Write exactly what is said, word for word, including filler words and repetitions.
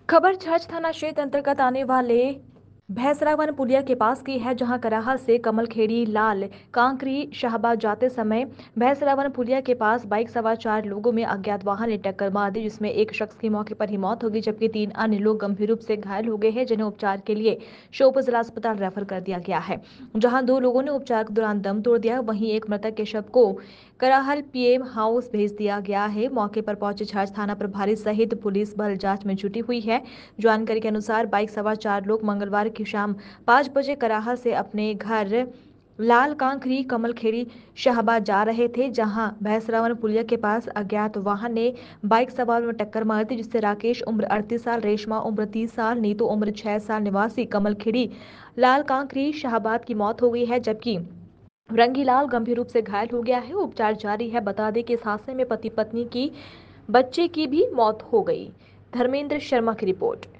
खबर छाछ थाना क्षेत्र अंतर्गत आने वाले भैंसरावन पुलिया के पास की है, जहां कराहा से कमलखेड़ी लाल कांकरी शाहबाद जाते समय भैंसरावन पुलिया के पास बाइक सवार चार लोगों में अज्ञात वाहन ने टक्कर मार दी, जिसमें एक शख्स की मौके पर ही मौत हो गई, जबकि तीन अन्य लोग गंभीर रूप से घायल हो गए हैं, जिन्हें उपचार के लिए श्योपुर जिला अस्पताल रेफर कर दिया गया है। जहां दो लोगों ने उपचार के दौरान दम तोड़ दिया, वहीं एक मृतक के शव को कराहल पीएम हाउस भेज दिया गया है। मौके पर पहुंचे छाछ थाना प्रभारी सहित पुलिस बल जांच में जुटी हुई है। जानकारी के अनुसार बाइक सवार चार लोग मंगलवार की शाम पाँच बजे कराहा से अपने घर लाल कांकरी कमलखेड़ी शाहबाद जा रहे थे, जहां भैंसरावन पुलिया के पास अज्ञात वाहन ने बाइक सवार में टक्कर मार दी, जिससे राकेश उम्र अड़तीस साल, रेशमा उम्र तीस साल, नीतू उम्र छह साल निवासी कमलखेड़ी लाल कांकरी शाहबाद की मौत हो गई है, जबकि रंगीलाल गंभीर रूप से घायल हो गया है। उपचार जारी है। बता दें कि इस हादसे में पति पत्नी की बच्चे की भी मौत हो गई। धर्मेंद्र शर्मा की रिपोर्ट।